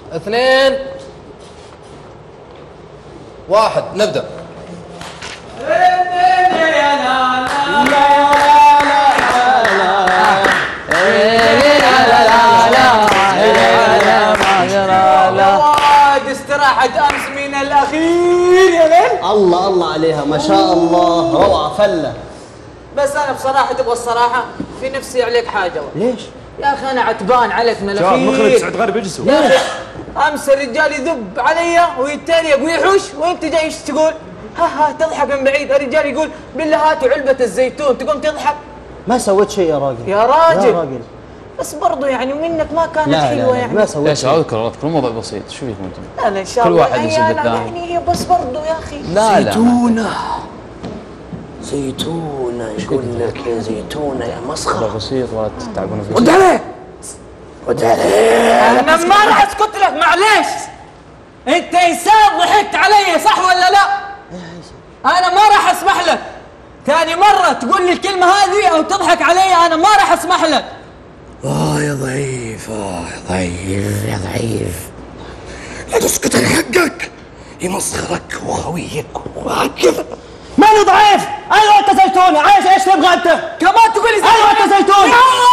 2 1 نبدأ. استراحة أمس من الأخير يا ليل. الله الله عليها ما شاء الله، روعة فلة. بس أنا بصراحة تبغى الصراحة في نفسي عليك حاجة. ليش؟ يا أخي أنا عتبان عليك من الأخير. شباب مخرج سعد غارب يجلسوا. يا أخي أمس الرجال يذب علي ويتريق ويحوش وأنت جاي إيش تقول؟ ها تضحك من بعيد. الرجال يقول بالله هاتوا علبة الزيتون تقوم تضحك. ما سويت شيء يا راجل. يا راجل. يا راجل. بس برضو يعني منك ما كانت لا حلوة لا يعني. ما سويت ليش اذكر الموضوع بسيط، شو فيكم انتم؟ لا ان شاء كل الله واحد يسب الثاني. يعني هي بس برضو يا اخي. لا زيتونة زيتونة يقول لك يا زيتونة يا مسخرة. بسيط ولا تتعبون فيه. رد عليه رد عليه. انا ما راح اسكت لك معليش. انت انسان ضحكت علي صح ولا لا؟ انا ما راح اسمح لك. ثاني مرة تقول لي الكلمة هذه او تضحك علي انا ما راح اسمح لك. يا ضعيف يا ضعيف يا ضعيف. لا تسكت عن حقك يمسخرك وخويك وهكذا. ماني ضعيف. ايوه انت زيتونة. عايش ايش تبغى انت؟ كمان تقول لي ايوه انت زيتونة.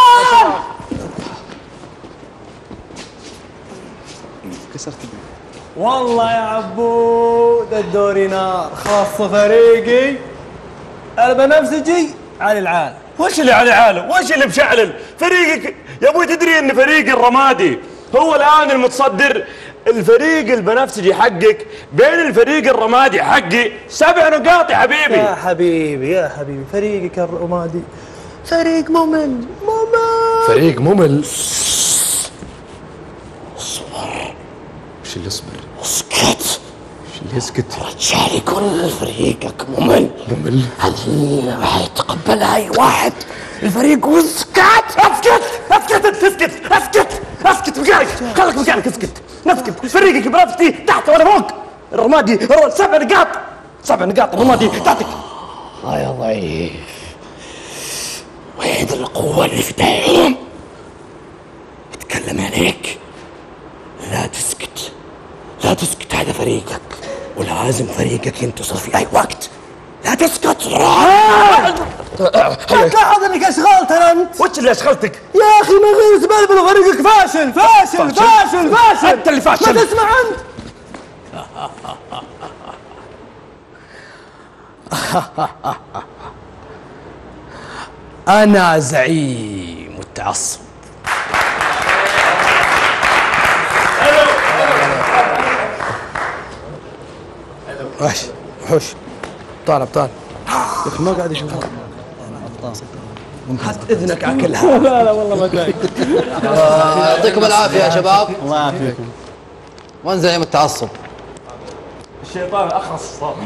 كسرت والله يا عبود الدوري نار، خاصة فريقي البنفسجي علي العال. وش اللي على عاله؟ وش اللي مشعلل؟ فريقك يا ابوي تدري ان فريق الرمادي هو الان المتصدر. الفريق البنفسجي حقك بين الفريق الرمادي حقي 7 نقاط يا حبيبي. يا حبيبي يا حبيبي فريقك الرمادي فريق ممل. فريق ممل. وش اللي يصبر؟ اسكت. وش اللي يسكت؟ رجالي كل فريقك ممل. هذه راح يتقبلها اي واحد. الفريق اسكت. اسكت اسكت اسكت اسكت اسكت مكانك. خليك مكانك اسكت. نسكت. فريقك بنفسي تحت وانا فوق. الرمادي 7 نقاط. 7 نقاط الرمادي تحتك. يا ضعيف. وين القوة اللي في دايرهم؟ اتكلم عليك. لا تسكت لا تسكت. هذا فريقك ولازم فريقك ينتصر في اي وقت. لا تسكت. لاحظ انك اشغلت انت. وش اللي اشغلتك؟ يا اخي من غير زبالة فريقك فاشل فاشل فاشل فاشل. انت اللي فاشل. ما تسمع انت. أنا زعيم التعصب. وحش وحوش. طالب يا اخي ما قاعد يشوفون. حط اذنك اكلها. لا والله ما كان. يعطيكم العافية يا شباب. الله يعافيكم. وين زعيم التعصب؟ الشيطان اخرس صار.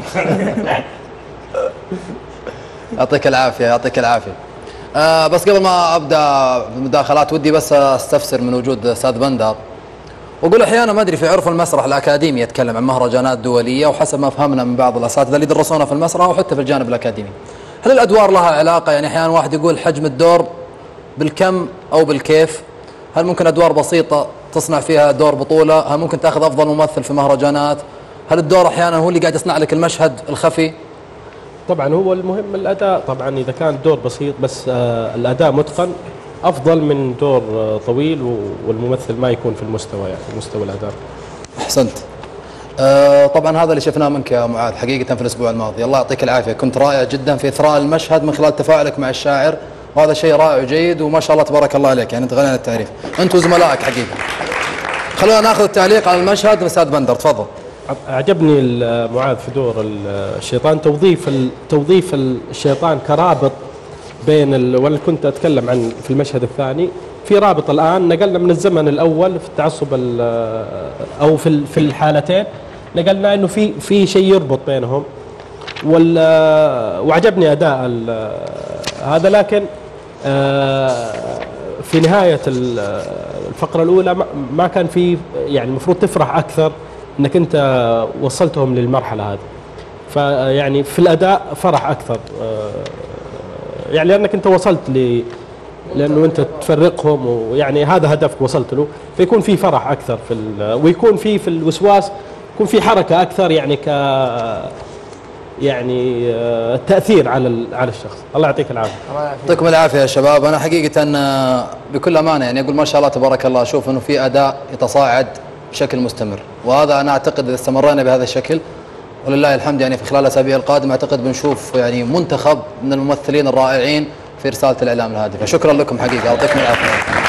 يعطيك العافية يعطيك العافية. بس قبل ما أبدأ بالمداخلات ودي بس أستفسر من وجود أستاذ بندر، وأقول أحيانا ما أدري في عرف المسرح الأكاديمي يتكلم عن مهرجانات دولية، وحسب ما فهمنا من بعض الأساتذة اللي درسونا في المسرح وحتى في الجانب الأكاديمي، هل الأدوار لها علاقة؟ يعني أحيانا واحد يقول حجم الدور بالكم أو بالكيف. هل ممكن أدوار بسيطة تصنع فيها دور بطولة؟ هل ممكن تأخذ أفضل ممثل في مهرجانات؟ هل الدور أحيانا هو اللي قاعد يصنع لك المشهد الخفي؟ طبعا هو المهم الأداء. طبعا إذا كان الدور بسيط بس الأداء متقن أفضل من دور طويل والممثل ما يكون في المستوى، يعني في مستوى الأداء. أحسنت. طبعا هذا اللي شفناه منك يا معاذ حقيقة في الأسبوع الماضي. الله يعطيك العافية، كنت رائع جدا في إثراء المشهد من خلال تفاعلك مع الشاعر، وهذا شيء رائع وجيد وما شاء الله تبارك الله عليك، يعني أنت غني عن التعريف، أنت وزملائك حقيقة. خلونا ناخذ التعليق على المشهد من الأستاذ بندر، تفضل. أعجبني معاذ في دور الشيطان، توظيف الشيطان كرابط بين وأنا كنت أتكلم عن في المشهد الثاني في رابط. الآن نقلنا من الزمن الأول في التعصب أو في الحالتين نقلنا إنه في شيء يربط بينهم، وعجبني أداء هذا. لكن في نهاية الفقرة الأولى ما كان في، يعني المفروض تفرح أكثر انك انت وصلتهم للمرحله هذه. فيعني في الاداء فرح اكثر، يعني لانك انت وصلت لانه انت تفرقهم، ويعني هذا هدفك وصلت له، فيكون في فرح اكثر ويكون في الوسواس يكون في حركه اكثر، يعني يعني التاثير على الشخص. الله يعطيك العافيه. يعطيكم العافيه يا شباب. انا حقيقه بكل امانه يعني اقول ما شاء الله تبارك الله، اشوف انه في اداء يتصاعد بشكل مستمر، وهذا انا اعتقد اذا استمرينا بهذا الشكل ولله الحمد يعني في خلال الاسابيع القادمه اعتقد بنشوف يعني منتخب من الممثلين الرائعين في رساله الاعلام الهادفه. شكرا لكم حقيقه، يعطيكم العافيه.